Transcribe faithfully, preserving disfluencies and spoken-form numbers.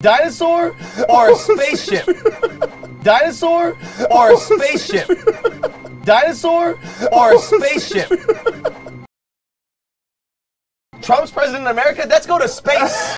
Dinosaur or a spaceship? Dinosaur or a spaceship? Dinosaur or a spaceship? Trump's president of America? Let's go to space.